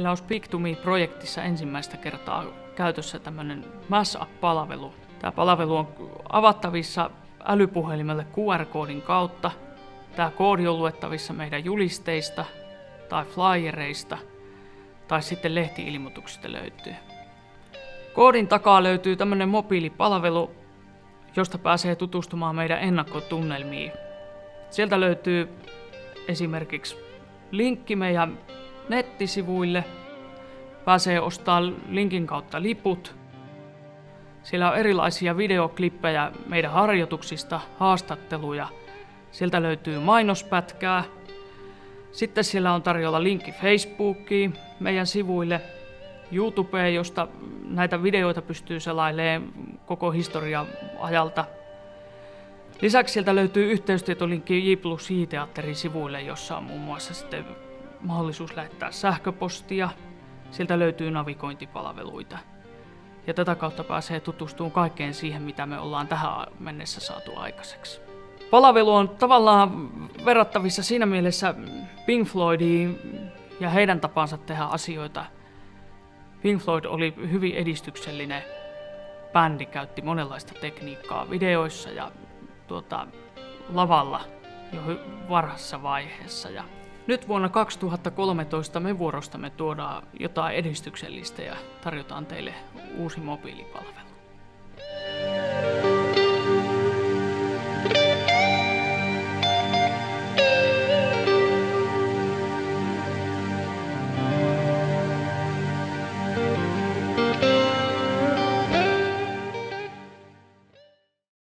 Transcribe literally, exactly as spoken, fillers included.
Meillä on Speak to Me-projektissa ensimmäistä kertaa käytössä tämmöinen Mass Up-palvelu. Tämä palvelu on avattavissa älypuhelimelle Q R-koodin kautta. Tämä koodi on luettavissa meidän julisteista tai flyereista tai sitten lehti-ilmoituksista löytyy. Koodin takaa löytyy tämmöinen mobiilipalvelu, josta pääsee tutustumaan meidän ennakkotunnelmiin. Sieltä löytyy esimerkiksi linkki meidän nettisivuille. Pääsee ostamaan linkin kautta liput. Siellä on erilaisia videoklippejä meidän harjoituksista, haastatteluja. Sieltä löytyy mainospätkää. Sitten siellä on tarjolla linkki Facebookiin, meidän sivuille, YouTubeen, josta näitä videoita pystyy selailemaan koko historian ajalta. Lisäksi sieltä löytyy yhteystietolinkki J plus J-teatterin sivuille, jossa on muun muassa sitten mahdollisuus lähettää sähköpostia. Sieltä löytyy navigointipalveluita. Ja tätä kautta pääsee tutustumaan kaikkeen siihen, mitä me ollaan tähän mennessä saatu aikaiseksi. Palvelu on tavallaan verrattavissa siinä mielessä Pink Floydiin ja heidän tapansa tehdä asioita. Pink Floyd oli hyvin edistyksellinen bändi, käytti monenlaista tekniikkaa videoissa ja tuota, lavalla jo varhaisessa vaiheessa. Ja nyt vuonna kaksituhattakolmetoista me vuorostamme tuodaan jotain edistyksellistä ja tarjotaan teille uusi mobiilipalvelu.